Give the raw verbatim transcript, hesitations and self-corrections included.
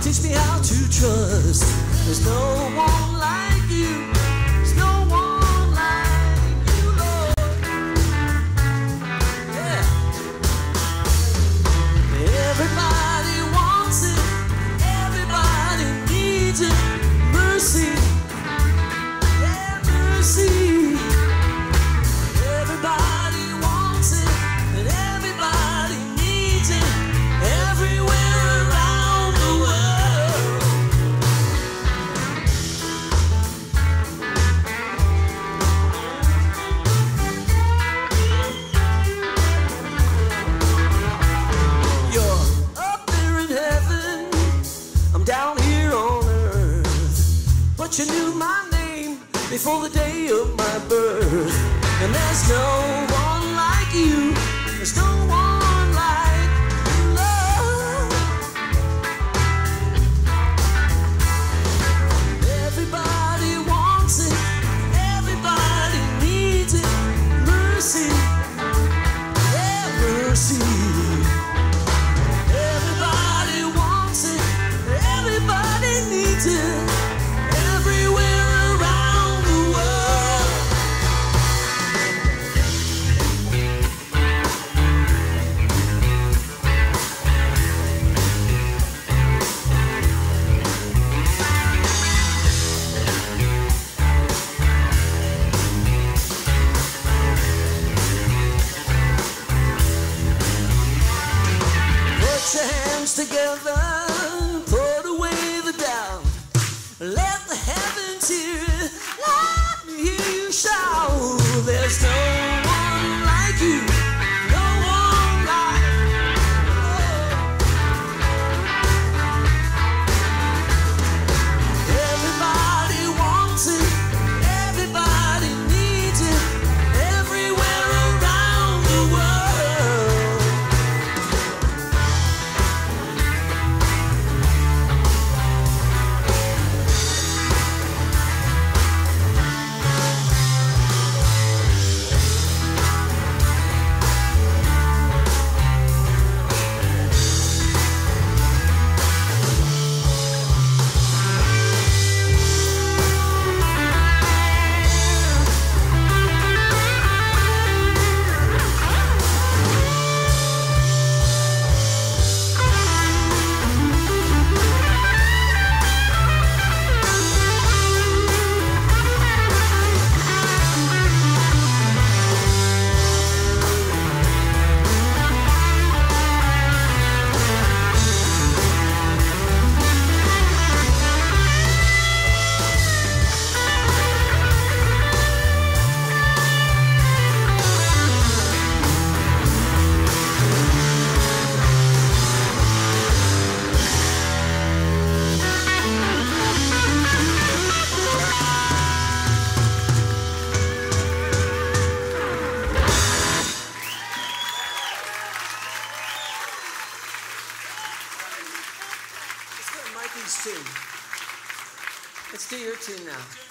teach me how to trust. There's no one like you. There's no one like you, Lord. Yeah. Everybody wants it. Everybody needs it. Mercy. Yeah, mercy. Everybody wants it. And everybody needs it. Everywhere around the world. You're up there in heaven, I'm down here on earth. But you knew my name before the day of my birth. And there's no one like you. There's no one like you, Lord. Everybody wants it. Everybody needs it. Mercy. Yeah, mercy. Everybody wants it. Everybody needs it. Everywhere around the world. Put your hands together, put away the doubt. Let the heavens hear it, let me hear you shout. There's no one like you, no one like you. Everybody wants it, everybody needs it, everywhere around the world. Let's go to Mikey's tune. Let's do your tune now.